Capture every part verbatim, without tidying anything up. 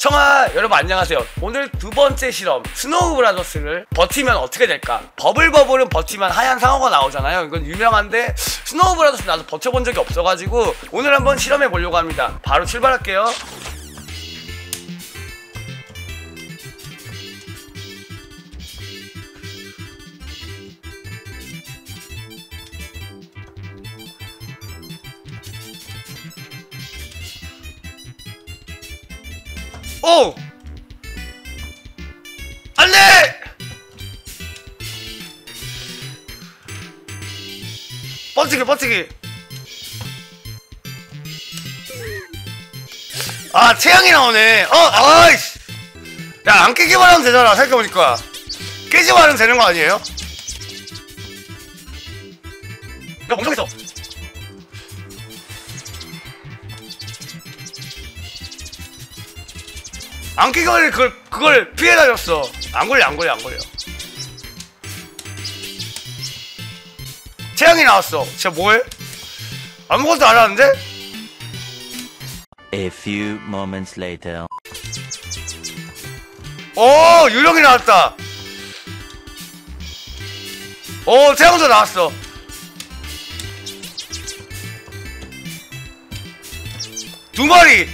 청아 여러분 안녕하세요. 오늘 두 번째 실험 스노우 브라더스를 버티면 어떻게 될까? 버블버블은 버티면 하얀 상어가 나오잖아요. 이건 유명한데 스노우 브라더스 나도 버텨본 적이 없어가지고 오늘 한번 실험해 보려고 합니다. 바로 출발할게요. 오! 안돼! 버티기 버티기. 아 태양이 나오네. 어 아이씨. 야 안 깨기만 하면 되잖아. 생각해보니까 깨지만 하면 되는 거 아니에요? 야 멍청했어. 안 끼걸리 그걸 그걸 피해 다녔어. 안 걸려 안 걸려 안 걸려. 태양이 나왔어. 쟤 뭐해? 아무것도 안 하는데? A few moments later. 오 유령이 나왔다. 오 태양도 나왔어. 두 마리.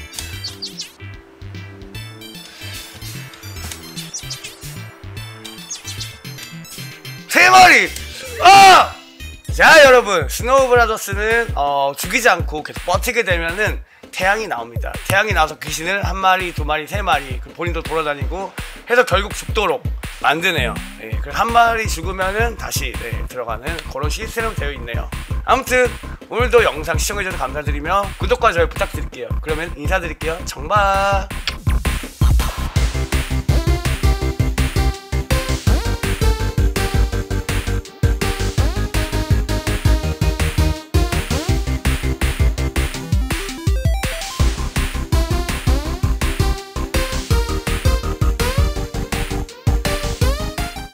세 마리! 아! 자 여러분 스노우 브라더스는 어, 죽이지 않고 계속 버티게 되면은 태양이 나옵니다. 태양이 나와서 귀신을 한 마리, 두 마리, 세 마리 본인도 돌아다니고 해서 결국 죽도록 만드네요. 네, 그래서 한 마리 죽으면은 다시 네, 들어가는 그런 시스템으로 되어 있네요. 아무튼 오늘도 영상 시청해주셔서 감사드리며 구독과 좋아요 부탁드릴게요. 그러면 인사드릴게요. 정바.